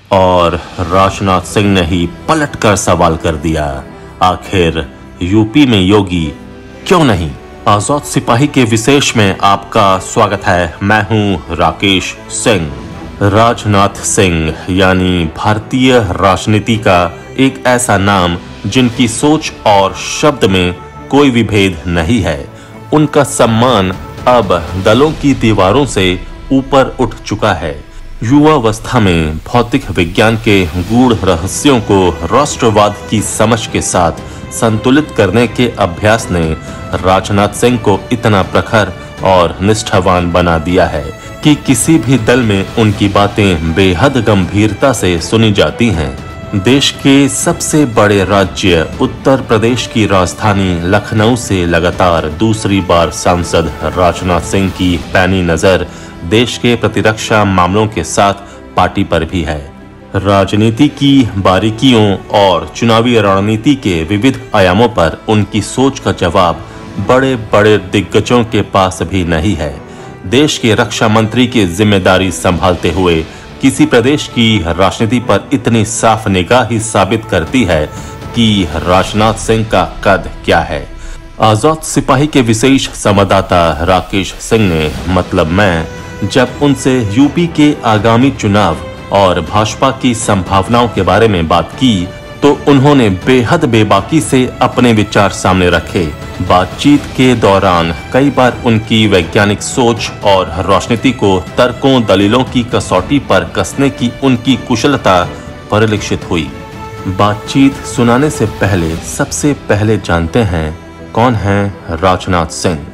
और राजनाथ सिंह ने ही पलटकर सवाल कर दिया, आखिर यूपी में योगी क्यों नहीं? आजाद सिपाही के विशेष में आपका स्वागत है। मैं हूं राकेश सिंह। राजनाथ सिंह यानी भारतीय राजनीति का एक ऐसा नाम जिनकी सोच और शब्द में कोई विभेद नहीं है। उनका सम्मान अब दलों की दीवारों से ऊपर उठ चुका है। युवावस्था में भौतिक विज्ञान के गूढ़ रहस्यों को राष्ट्रवाद की समझ के साथ संतुलित करने के अभ्यास ने राजनाथ सिंह को इतना प्रखर और निष्ठावान बना दिया है कि किसी भी दल में उनकी बातें बेहद गंभीरता से सुनी जाती हैं। देश के सबसे बड़े राज्य उत्तर प्रदेश की राजधानी लखनऊ से लगातार दूसरी बार सांसद राजनाथ सिंह की पैनी नजर देश के प्रतिरक्षा मामलों के साथ पार्टी पर भी है। राजनीति की बारीकियों और चुनावी रणनीति के विविध आयामों पर उनकी सोच का जवाब बड़े बड़े दिग्गजों के पास भी नहीं है। देश के रक्षा मंत्री की जिम्मेदारी संभालते हुए किसी प्रदेश की राजनीति पर इतनी साफ निगाह ही साबित करती है कि राजनाथ सिंह का कद क्या है। आजाद सिपाही के विशेष संवाददाता राकेश सिंह ने मतलब मैं जब उनसे यूपी के आगामी चुनाव और भाजपा की संभावनाओं के बारे में बात की तो उन्होंने बेहद बेबाकी से अपने विचार सामने रखे। बातचीत के दौरान कई बार उनकी वैज्ञानिक सोच और राजनीति को तर्कों दलीलों की कसौटी पर कसने की उनकी कुशलता परिलक्षित हुई। बातचीत सुनाने से पहले सबसे पहले जानते हैं कौन है राजनाथ सिंह।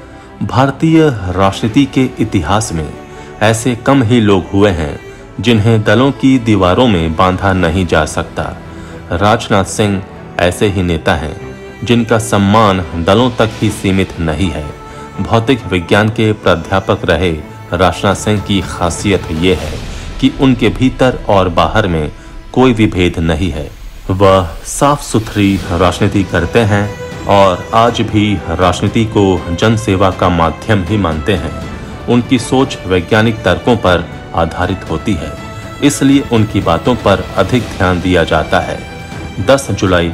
भारतीय राजनीति के इतिहास में ऐसे कम ही लोग हुए हैं जिन्हें दलों की दीवारों में बांधा नहीं जा सकता। राजनाथ सिंह ऐसे ही नेता हैं जिनका सम्मान दलों तक ही सीमित नहीं है। भौतिक विज्ञान के प्राध्यापक रहे राजनाथ सिंह की खासियत ये है कि उनके भीतर और बाहर में कोई विभेद नहीं है। वह साफ सुथरी राजनीति करते हैं और आज भी राजनीति को जनसेवा का माध्यम ही मानते हैं। उनकी सोच वैज्ञानिक तर्कों पर आधारित होती है, इसलिए उनकी बातों पर अधिक ध्यान दिया जाता है। 10 जुलाई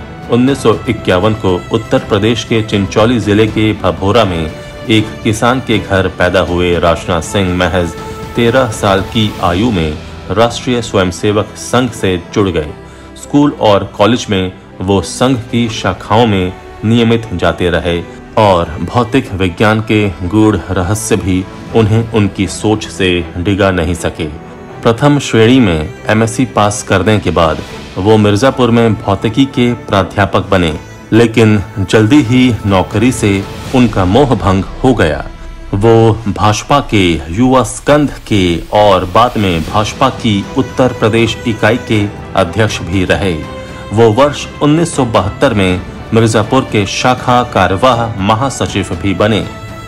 1951 को उत्तर प्रदेश के चिंचौली जिले के भभोरा में एक किसान के घर पैदा हुए राजनाथ सिंह महज 13 साल की आयु में राष्ट्रीय स्वयंसेवक संघ से जुड़ गए। स्कूल और कॉलेज में वो संघ की शाखाओं में नियमित जाते रहे और भौतिक विज्ञान के गूढ़ रहस्य भी उन्हें उनकी सोच से डिगा नहीं सके। प्रथम श्रेणी में एमएससी पास करने के बाद वो मिर्जापुर में भौतिकी के प्राध्यापक बने, लेकिन जल्दी ही नौकरी से उनका मोह भंग हो गया। वो भाजपा के युवा स्कंध के और बाद में भाजपा की उत्तर प्रदेश इकाई के अध्यक्ष भी रहे। वो वर्ष 1972 में मिर्जापुर के शाखा कार्यवाह महासचिव भी बने।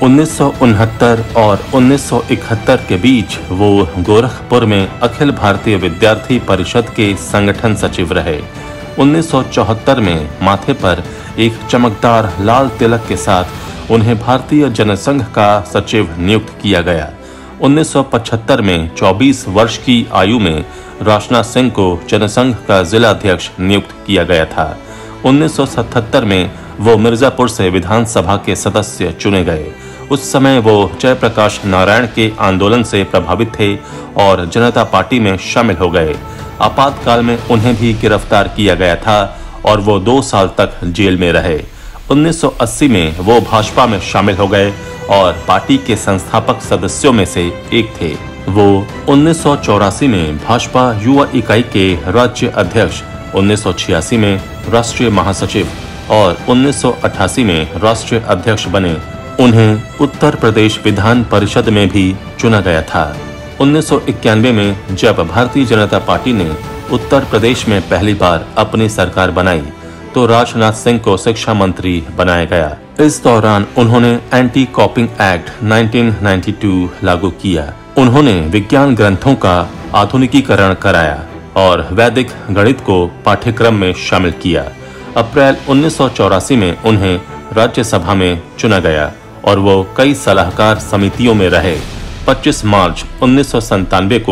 1969 और 1971 के बीच वो गोरखपुर में अखिल भारतीय विद्यार्थी परिषद के संगठन सचिव रहे। 1974 में माथे पर एक चमकदार लाल तिलक के साथ उन्हें भारतीय जनसंघ का सचिव नियुक्त किया गया। 1975 में 24 वर्ष की आयु में राजनाथ सिंह को जनसंघ का जिला अध्यक्ष नियुक्त किया गया था। 1977 में वो मिर्जापुर से विधानसभा के सदस्य चुने गए। उस समय वो जयप्रकाश नारायण के आंदोलन से प्रभावित थे और जनता पार्टी में शामिल हो गए। आपातकाल में उन्हें भी गिरफ्तार किया गया था और वो 2 साल तक जेल में रहे। 1980 में वो भाजपा में शामिल हो गए और पार्टी के संस्थापक सदस्यों में से एक थे। वो 1984 में भाजपा युवा इकाई के राज्य अध्यक्ष, 1986 में राष्ट्रीय महासचिव और 1988 में राष्ट्रीय अध्यक्ष बने। उन्हें उत्तर प्रदेश विधान परिषद में भी चुना गया था। 1991 में जब भारतीय जनता पार्टी ने उत्तर प्रदेश में पहली बार अपनी सरकार बनाई तो राजनाथ सिंह को शिक्षा मंत्री बनाया गया। इस दौरान उन्होंने एंटी कॉपिंग एक्ट 1992 लागू किया। उन्होंने विज्ञान ग्रंथों का आधुनिकीकरण कराया और वैदिक गणित को पाठ्यक्रम में शामिल किया। अप्रैल 1984 में उन्हें राज्यसभा में चुना गया और वो कई सलाहकार समितियों में रहे। 25 मार्च 1997 को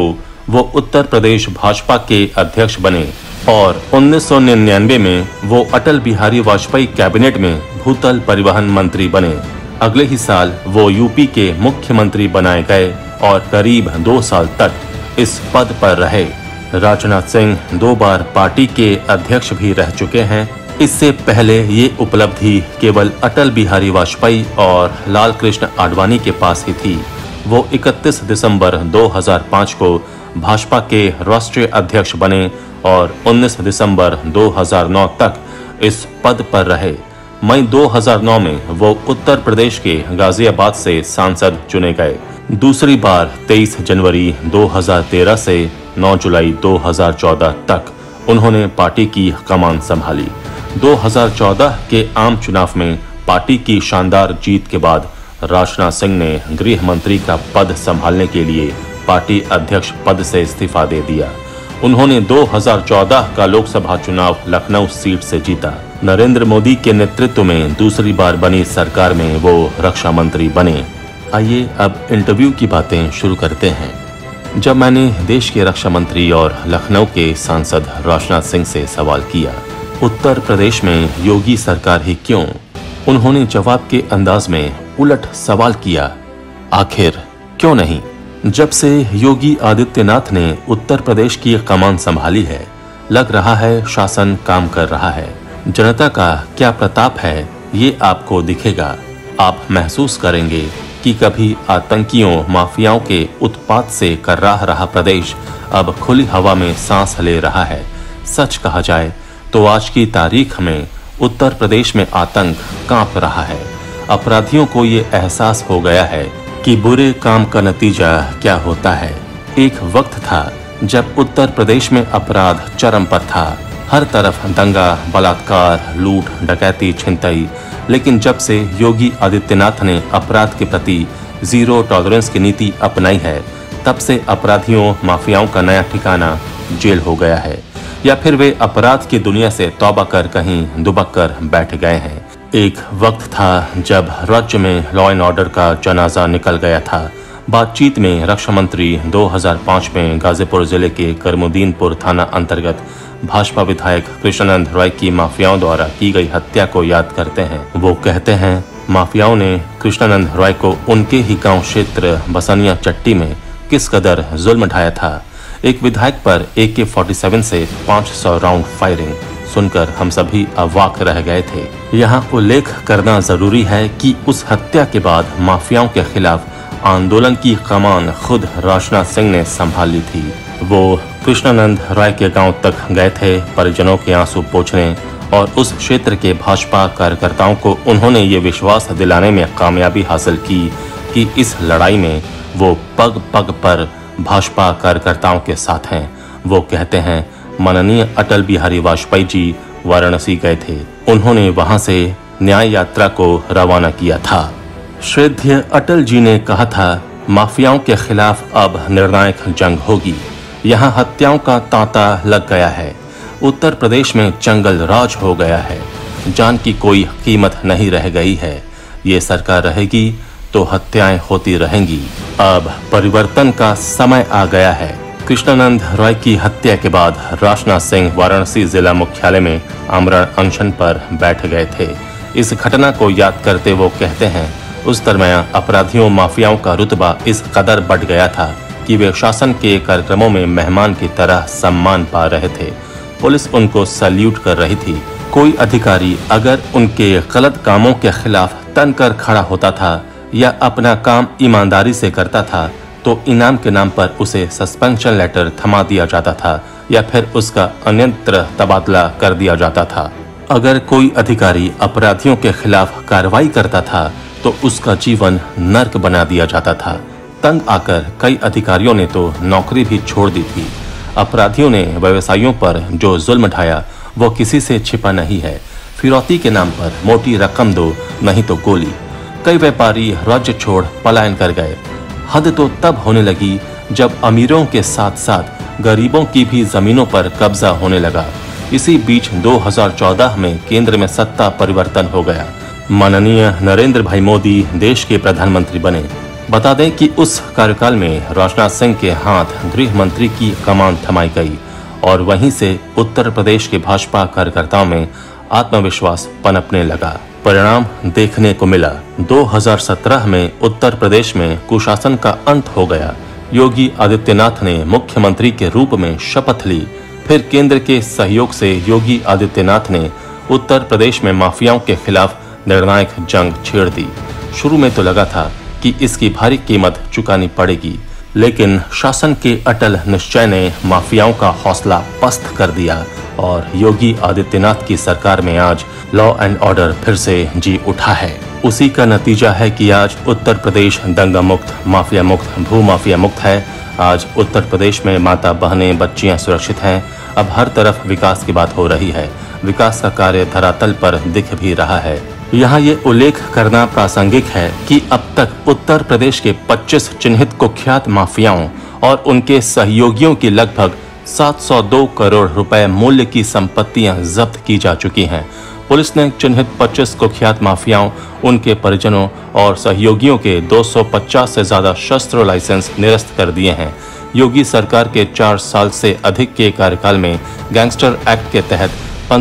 वो उत्तर प्रदेश भाजपा के अध्यक्ष बने और 1999 में वो अटल बिहारी वाजपेयी कैबिनेट में भूतल परिवहन मंत्री बने। अगले ही साल वो यूपी के मुख्यमंत्री बनाए गए और करीब 2 साल तक इस पद पर रहे। राजनाथ सिंह 2 बार पार्टी के अध्यक्ष भी रह चुके हैं। इससे पहले ये उपलब्धि केवल अटल बिहारी वाजपेयी और लाल कृष्ण आडवाणी के पास ही थी। वो 31 दिसंबर 2005 को भाजपा के राष्ट्रीय अध्यक्ष बने और 19 दिसंबर 2009 तक इस पद पर रहे। मई 2009 में वो उत्तर प्रदेश के गाजियाबाद से सांसद चुने गए। दूसरी बार 23 जनवरी 2013 से 9 जुलाई 2014 तक उन्होंने पार्टी की कमान संभाली। 2014 के आम चुनाव में पार्टी की शानदार जीत के बाद राजनाथ सिंह ने गृह मंत्री का पद संभालने के लिए पार्टी अध्यक्ष पद से इस्तीफा दे दिया। उन्होंने 2014 का लोकसभा चुनाव लखनऊ सीट से जीता। नरेंद्र मोदी के नेतृत्व में दूसरी बार बनी सरकार में वो रक्षा मंत्री बने। आइए अब इंटरव्यू की बातें शुरू करते हैं। जब मैंने देश के रक्षा मंत्री और लखनऊ के सांसद राजनाथ सिंह से सवाल किया, उत्तर प्रदेश में योगी सरकार ही क्यों, उन्होंने जवाब के अंदाज में उलट सवाल किया, आखिर क्यों नहीं? जब से योगी आदित्यनाथ ने उत्तर प्रदेश की कमान संभाली है, लग रहा है शासन काम कर रहा है। जनता का क्या प्रताप है ये आपको दिखेगा। आप महसूस करेंगे कि कभी आतंकियों माफियाओं के उत्पात से कर्राह रहा प्रदेश अब खुली हवा में सांस ले रहा है। सच कहा जाए तो आज की तारीख में उत्तर प्रदेश में आतंक कांप रहा है। अपराधियों को ये एहसास हो गया है कि बुरे काम का नतीजा क्या होता है। एक वक्त था जब उत्तर प्रदेश में अपराध चरम पर था। हर तरफ दंगा, बलात्कार, लूट, डकैती, छिनतई। लेकिन जब से योगी आदित्यनाथ ने अपराध के प्रति जीरो टॉलरेंस की नीति अपनाई है, तब से अपराधियों माफियाओं का नया ठिकाना जेल हो गया है, या फिर वे अपराध की दुनिया से तौबा कर कहीं दुबक कर बैठ गए हैं। एक वक्त था जब राज्य में लॉ एंड ऑर्डर का जनाजा निकल गया था। बातचीत में रक्षा मंत्री 2005 में गाजीपुर जिले के करमुद्दीनपुर थाना अंतर्गत भाजपा विधायक कृष्णानंद रॉय की माफियाओं द्वारा की गई हत्या को याद करते हैं। वो कहते हैं, माफियाओं ने कृष्णानंद रॉय को उनके ही गांव क्षेत्र बसनिया चट्टी में किस कदर जुल्म ढाया था। एक विधायक पर AK-47 से 500 राउंड फायरिंग सुनकर हम सभी अवाक रह गए थे। यहाँ उल्लेख करना जरूरी है कि उस हत्या के बाद माफियाओं के खिलाफ आंदोलन की कमान खुद राजनाथ सिंह ने संभाल ली थी। वो कृष्णानंद राय के गांव तक गए थे परिजनों के आंसू पोंछने, और उस क्षेत्र के भाजपा कार्यकर्ताओं को उन्होंने ये विश्वास दिलाने में कामयाबी हासिल की कि इस लड़ाई में वो पग पग पर भाजपा कार्यकर्ताओं के साथ हैं। वो कहते हैं, माननीय अटल बिहारी वाजपेयी जी वाराणसी गए थे। उन्होंने वहां से न्याय यात्रा को रवाना किया था। श्रद्धेय अटल जी ने कहा था, माफियाओं के खिलाफ अब निर्णायक जंग होगी। यहाँ हत्याओं का तांता लग गया है। उत्तर प्रदेश में जंगल राज हो गया है। जान की कोई कीमत नहीं रह गई है। ये सरकार रहेगी तो हत्याएं होती रहेंगी। अब परिवर्तन का समय आ गया है। कृष्णानंद रॉय की हत्या के बाद राजनाथ सिंह वाराणसी जिला मुख्यालय में आमरण अनशन पर बैठ गए थे। इस घटना को याद करते वो कहते हैं, उस दरमियान अपराधियों माफियाओं का रुतबा इस कदर बढ़ गया था कि वे शासन के कार्यक्रमों में मेहमान की तरह सम्मान पा रहे थे। पुलिस उनको सैल्यूट कर रही थी। कोई अधिकारी अगर उनके गलत कामों के खिलाफ तन कर खड़ा होता था या अपना काम ईमानदारी से करता था तो इनाम के नाम पर उसे सस्पेंशन लेटर थमा दिया जाता था या फिर उसका अन्यत्र तबादला कर दिया जाता था। अगर कोई अधिकारी अपराधियों के खिलाफ कार्रवाई करता था तो उसका जीवन नर्क बना दिया जाता था। तंग आकर कई अधिकारियों ने तो नौकरी भी छोड़ दी थी। अपराधियों ने व्यवसायियों पर जो जुल्म ढाया वो किसी से छिपा नहीं है। फिरौती के नाम पर मोटी रकम दो, नहीं तो गोली। कई व्यापारी राज्य छोड़ पलायन कर गए। हद तो तब होने लगी जब अमीरों के साथ साथ गरीबों की भी जमीनों पर कब्जा होने लगा। इसी बीच 2014 में केंद्र में सत्ता परिवर्तन हो गया। माननीय नरेंद्र भाई मोदी देश के प्रधानमंत्री बने। बता दें कि उस कार्यकाल में राजनाथ सिंह के हाथ गृह मंत्री की कमान थमाई गई और वहीं से उत्तर प्रदेश के भाजपा कार्यकर्ताओं में आत्मविश्वास पनपने लगा। परिणाम देखने को मिला। 2017 में उत्तर प्रदेश में कुशासन का अंत हो गया। योगी आदित्यनाथ ने मुख्यमंत्री के रूप में शपथ ली। फिर केंद्र के सहयोग से योगी आदित्यनाथ ने उत्तर प्रदेश में माफियाओं के खिलाफ निर्णायक जंग छेड़ दी। शुरू में तो लगा था कि इसकी भारी कीमत चुकानी पड़ेगी, लेकिन शासन के अटल निश्चय ने माफियाओं का हौसला पस्त कर दिया और योगी आदित्यनाथ की सरकार में आज लॉ एंड ऑर्डर फिर से जी उठा है। उसी का नतीजा है कि आज उत्तर प्रदेश दंगा मुक्त, माफिया मुक्त, भू माफिया मुक्त है। आज उत्तर प्रदेश में माता, बहनें, बच्चियां सुरक्षित हैं। अब हर तरफ विकास की बात हो रही है। विकास का कार्य धरातल पर दिख भी रहा है। यहाँ ये उल्लेख करना प्रासंगिक है कि अब तक उत्तर प्रदेश के 25 चिन्हित कुख्यात माफियाओं और उनके सहयोगियों की लगभग 702 करोड़ रुपए मूल्य की संपत्तियां जब्त की जा चुकी हैं। पुलिस ने चिन्हित 25 कुख्यात माफियाओं, उनके परिजनों और सहयोगियों के 250 से ज्यादा शस्त्र लाइसेंस निरस्त कर दिए हैं। योगी सरकार के 4 साल से अधिक के कार्यकाल में गैंगस्टर एक्ट के तहत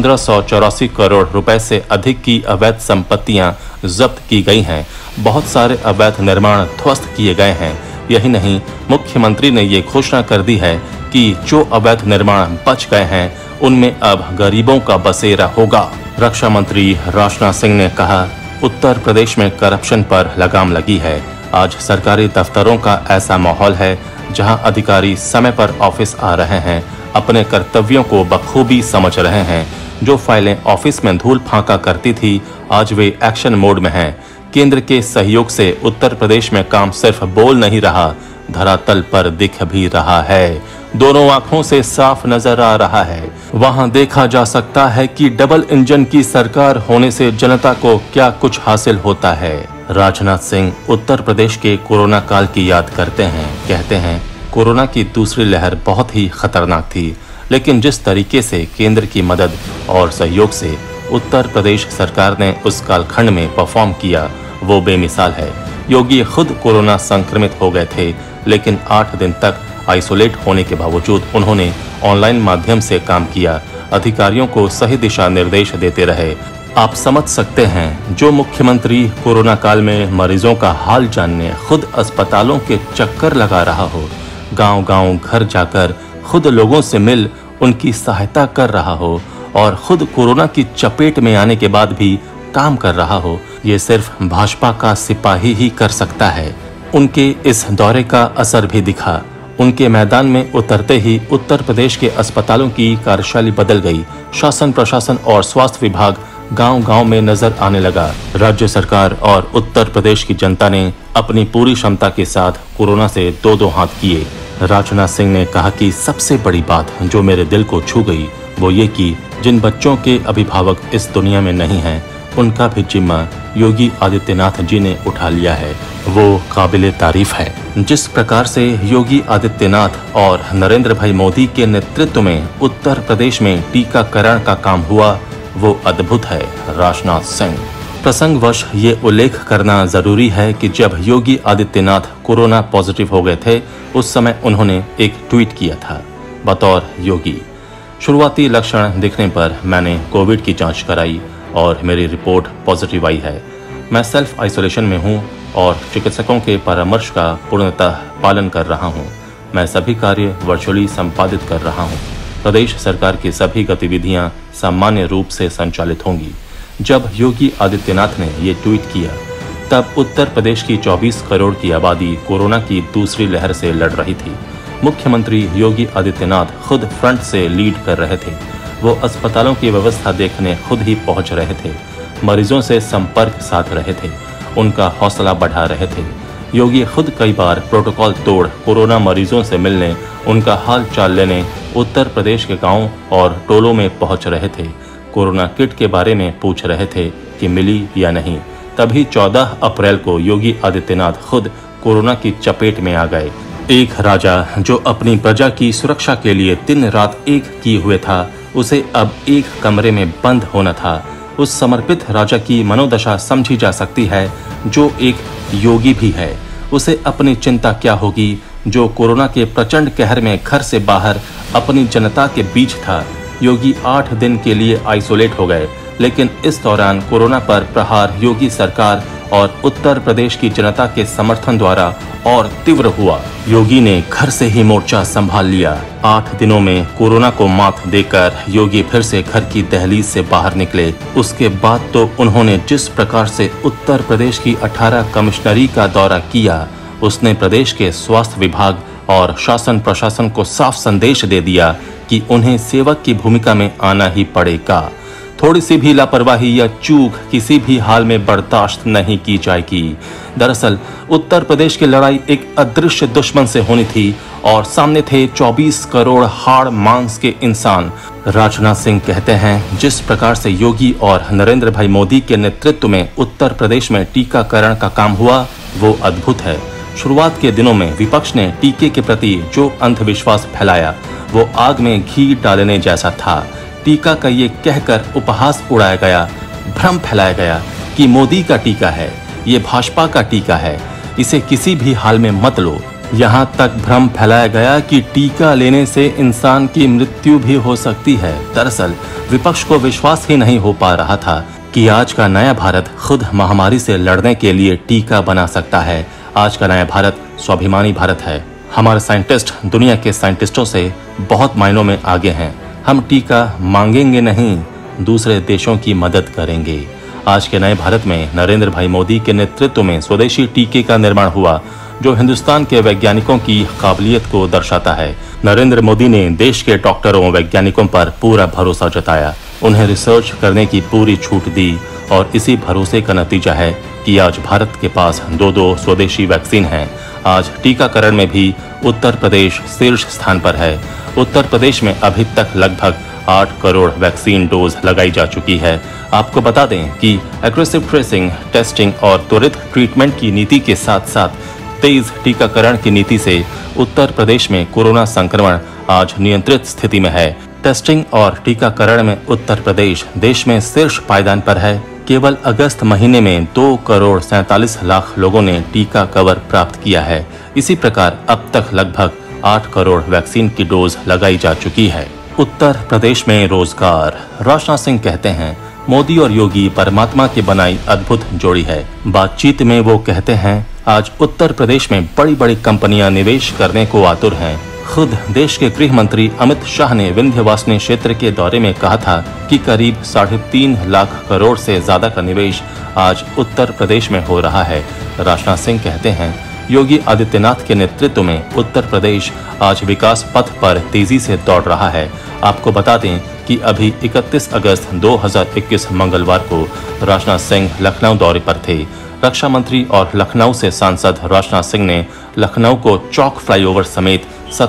1584 करोड़ रुपए से अधिक की अवैध संपत्तियां जब्त की गई हैं। बहुत सारे अवैध निर्माण ध्वस्त किए गए हैं। यही नहीं, मुख्यमंत्री ने ये घोषणा कर दी है कि जो अवैध निर्माण बच गए हैं उनमें अब गरीबों का बसेरा होगा। रक्षा मंत्री राजनाथ सिंह ने कहा, उत्तर प्रदेश में करप्शन पर लगाम लगी है। आज सरकारी दफ्तरों का ऐसा माहौल है जहां अधिकारी समय पर ऑफिस आ रहे हैं, अपने कर्तव्यों को बखूबी समझ रहे हैं। जो फाइलें ऑफिस में धूल फांका करती थी, आज वे एक्शन मोड में हैं। केंद्र के सहयोग से उत्तर प्रदेश में काम सिर्फ बोल नहीं रहा, धरातल पर दिख भी रहा है। दोनों आंखों से साफ नजर आ रहा है। वहां देखा जा सकता है कि डबल इंजन की सरकार होने से जनता को क्या कुछ हासिल होता है। राजनाथ सिंह उत्तर प्रदेश के कोरोना काल की याद करते हैं। कहते हैं, कोरोना की दूसरी लहर बहुत ही खतरनाक थी, लेकिन जिस तरीके से केंद्र की मदद और सहयोग से उत्तर प्रदेश सरकार ने उस कालखंड में परफॉर्म किया, वो बेमिसाल है। योगी खुद कोरोना संक्रमित हो गए थे, लेकिन 8 दिन तक आइसोलेट होने के बावजूद उन्होंने ऑनलाइन माध्यम से काम किया, अधिकारियों को सही दिशा निर्देश देते रहे। आप समझ सकते हैं, जो मुख्यमंत्री कोरोना काल में मरीजों का हाल जानने खुद अस्पतालों के चक्कर लगा रहा हो, गांव-गांव घर जाकर खुद लोगों से मिल उनकी सहायता कर रहा हो और खुद कोरोना की चपेट में आने के बाद भी काम कर रहा हो, ये सिर्फ भाजपा का सिपाही ही कर सकता है। उनके इस दौरे का असर भी दिखा। उनके मैदान में उतरते ही उत्तर प्रदेश के अस्पतालों की कार्यशैली बदल गई। शासन, प्रशासन और स्वास्थ्य विभाग गांव-गांव में नजर आने लगा। राज्य सरकार और उत्तर प्रदेश की जनता ने अपनी पूरी क्षमता के साथ कोरोना से दो हाथ किए। राजनाथ सिंह ने कहा कि सबसे बड़ी बात जो मेरे दिल को छू गई वो ये कि जिन बच्चों के अभिभावक इस दुनिया में नहीं हैं, उनका भी जिम्मा योगी आदित्यनाथ जी ने उठा लिया है। वो काबिले तारीफ है। जिस प्रकार से योगी आदित्यनाथ और नरेंद्र भाई मोदी के नेतृत्व में उत्तर प्रदेश में टीकाकरण का काम हुआ, वो अद्भुत है। राजनाथ सिंह। प्रसंगवश ये उल्लेख करना जरूरी है कि जब योगी आदित्यनाथ कोरोना पॉजिटिव हो गए थे, उस समय उन्होंने एक ट्वीट किया था। बतौर योगी, शुरुआती लक्षण दिखने पर मैंने कोविड की जांच कराई और मेरी रिपोर्ट पॉजिटिव आई है। मैं सेल्फ आइसोलेशन में हूँ और चिकित्सकों के परामर्श का पूर्णतः पालन कर रहा हूँ। मैं सभी कार्य वर्चुअली संपादित कर रहा हूँ। प्रदेश सरकार की सभी गतिविधियां सामान्य रूप से संचालित होंगी। जब योगी आदित्यनाथ ने ये ट्वीट किया, तब उत्तर प्रदेश की 24 करोड़ की आबादी कोरोना की दूसरी लहर से लड़ रही थी। मुख्यमंत्री योगी आदित्यनाथ खुद फ्रंट से लीड कर रहे थे। वो अस्पतालों की व्यवस्था देखने खुद ही पहुंच रहे थे, मरीजों से संपर्क साध रहे थे, उनका हौसला बढ़ा रहे थे। योगी खुद कई बार प्रोटोकॉल तोड़ कोरोना मरीजों से मिलने, उनका हाल चाल लेने उत्तर प्रदेश के गांवों और टोलों में पहुंच रहे थे। कोरोना किट के बारे में पूछ रहे थे कि मिली या नहीं। तभी 14 अप्रैल को योगी आदित्यनाथ खुद कोरोना की चपेट में आ गए। एक राजा जो अपनी प्रजा की सुरक्षा के लिए दिन रात एक किए हुए था, उसे अब एक कमरे में बंद होना था। उस समर्पित राजा की मनोदशा समझी जा सकती है, जो एक योगी भी है। उसे अपनी चिंता क्या होगी जो कोरोना के प्रचंड कहर में घर से बाहर अपनी जनता के बीच था। योगी 8 दिन के लिए आइसोलेट हो गए, लेकिन इस दौरान कोरोना पर प्रहार योगी सरकार और उत्तर प्रदेश की जनता के समर्थन द्वारा और तीव्र हुआ। योगी ने घर से ही मोर्चा संभाल लिया। 8 दिनों में कोरोना को मात देकर योगी फिर से घर की दहलीज से बाहर निकले। उसके बाद तो उन्होंने जिस प्रकार से उत्तर प्रदेश की 18 कमिश्नरी का दौरा किया, उसने प्रदेश के स्वास्थ्य विभाग और शासन प्रशासन को साफ संदेश दे दिया कि उन्हें सेवक की भूमिका में आना ही पड़ेगा। थोड़ी सी भी लापरवाही या चूक किसी भी हाल में बर्दाश्त नहीं की जाएगी। दरअसल उत्तर प्रदेश की लड़ाई एक अदृश्य दुश्मन से होनी थी और सामने थे 24 करोड़ हाड़ मांस के इंसान। राजनाथ सिंह कहते हैं, जिस प्रकार से योगी और नरेंद्र भाई मोदी के नेतृत्व में उत्तर प्रदेश में टीकाकरण का काम हुआ वो अद्भुत है। शुरुआत के दिनों में विपक्ष ने टीके के प्रति जो अंधविश्वास फैलाया वो आग में घी डालने जैसा था। टीका का ये कहकर उपहास उड़ाया गया, भ्रम फैलाया गया कि मोदी का टीका है, ये भाजपा का टीका है, इसे किसी भी हाल में मत लो। यहाँ तक भ्रम फैलाया गया कि टीका लेने से इंसान की मृत्यु भी हो सकती है। दरअसल विपक्ष को विश्वास ही नहीं हो पा रहा था कि आज का नया भारत खुद महामारी से लड़ने के लिए टीका बना सकता है। आज का नया भारत स्वाभिमानी भारत है। हमारे साइंटिस्ट दुनिया के साइंटिस्टों से बहुत मायनों में आगे हैं। हम टीका मांगेंगे नहीं, दूसरे देशों की मदद करेंगे। आज के नए भारत में नरेंद्र भाई मोदी के नेतृत्व में स्वदेशी टीके का निर्माण हुआ, जो हिंदुस्तान के वैज्ञानिकों की काबिलियत को दर्शाता है। नरेंद्र मोदी ने देश के डॉक्टरों वैज्ञानिकों पर पूरा भरोसा जताया, उन्हें रिसर्च करने की पूरी छूट दी और इसी भरोसे का नतीजा है कि आज भारत के पास 2 स्वदेशी वैक्सीन हैं। आज टीकाकरण में भी उत्तर प्रदेश शीर्ष स्थान पर है। उत्तर प्रदेश में अभी तक लगभग 8 करोड़ वैक्सीन डोज लगाई जा चुकी है। आपको बता दें कि एग्रेसिव ट्रेसिंग, टेस्टिंग और त्वरित ट्रीटमेंट की नीति के साथ साथ तेज टीकाकरण की नीति से उत्तर प्रदेश में कोरोना संक्रमण आज नियंत्रित स्थिति में है। टेस्टिंग और टीकाकरण में उत्तर प्रदेश देश में शीर्ष पायदान पर है। केवल अगस्त महीने में 2 करोड़ 47 लाख लोगों ने टीका कवर प्राप्त किया है। इसी प्रकार अब तक लगभग 8 करोड़ वैक्सीन की डोज लगाई जा चुकी है। उत्तर प्रदेश में रोजगार। राजनाथ सिंह कहते हैं, मोदी और योगी परमात्मा की बनाई अद्भुत जोड़ी है। बातचीत में वो कहते हैं, आज उत्तर प्रदेश में बड़ी बड़ी कंपनियां निवेश करने को आतुर हैं। खुद देश के गृह मंत्री अमित शाह ने विंध्यवासिनी क्षेत्र के दौरे में कहा था कि करीब 3.5 लाख करोड़ से ज्यादा का निवेश आज उत्तर प्रदेश में हो रहा है। राजनाथ सिंह कहते हैं, योगी आदित्यनाथ के नेतृत्व में उत्तर प्रदेश आज विकास पथ पर तेजी से दौड़ रहा है। आपको बता दें कि अभी 31 अगस्त 2021 मंगलवार को राजनाथ सिंह लखनऊ दौरे पर थे। रक्षा मंत्री और लखनऊ से सांसद राजनाथ सिंह ने लखनऊ को चौक फ्लाईओवर समेत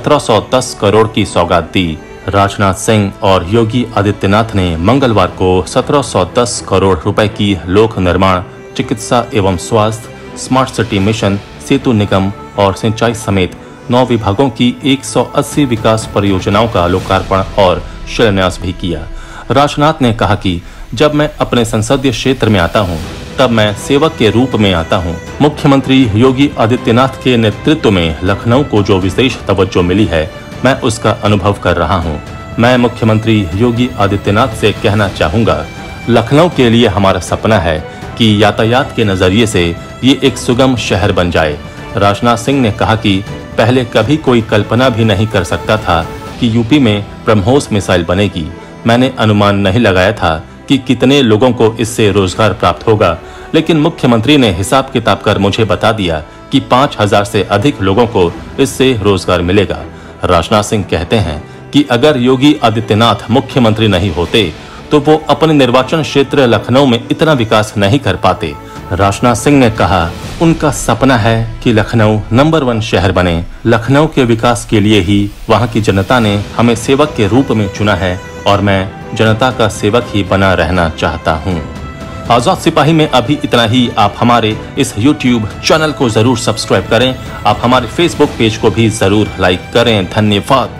1710 करोड़ की सौगात दी। राजनाथ सिंह और योगी आदित्यनाथ ने मंगलवार को 1710 करोड़ रुपए की लोक निर्माण, चिकित्सा एवं स्वास्थ्य, स्मार्ट सिटी मिशन, सेतु निगम और सिंचाई समेत 9 विभागों की 180 विकास परियोजनाओं का लोकार्पण और शिलान्यास भी किया। राजनाथ ने कहा कि जब मैं अपने संसदीय क्षेत्र में आता हूं, तब मैं सेवक के रूप में आता हूं। मुख्यमंत्री योगी आदित्यनाथ के नेतृत्व में लखनऊ को जो विशेष तवज्जो मिली है, मैं उसका अनुभव कर रहा हूं। मैं मुख्यमंत्री योगी आदित्यनाथ से कहना चाहूंगा, लखनऊ के लिए हमारा सपना है कि यातायात के नजरिए से ये एक सुगम शहर बन जाए। राजनाथ सिंह ने कहा कि पहले कभी कोई कल्पना भी नहीं कर सकता था कि यूपी में ब्रह्मोस मिसाइल बनेगी। मैंने अनुमान नहीं लगाया था कि कितने लोगों को इससे रोजगार प्राप्त होगा, लेकिन मुख्यमंत्री ने हिसाब किताब कर मुझे बता दिया कि 5000 से अधिक लोगों को इससे रोजगार मिलेगा। राजनाथ सिंह कहते हैं कि अगर योगी आदित्यनाथ मुख्यमंत्री नहीं होते तो वो अपने निर्वाचन क्षेत्र लखनऊ में इतना विकास नहीं कर पाते। राजनाथ सिंह ने कहा, उनका सपना है कि लखनऊ नंबर 1 शहर बने। लखनऊ के विकास के लिए ही वहां की जनता ने हमें सेवक के रूप में चुना है और मैं जनता का सेवक ही बना रहना चाहता हूं। आजाद सिपाही में अभी इतना ही। आप हमारे इस YouTube चैनल को जरूर सब्सक्राइब करें। आप हमारे Facebook पेज को भी जरूर लाइक करें। धन्यवाद।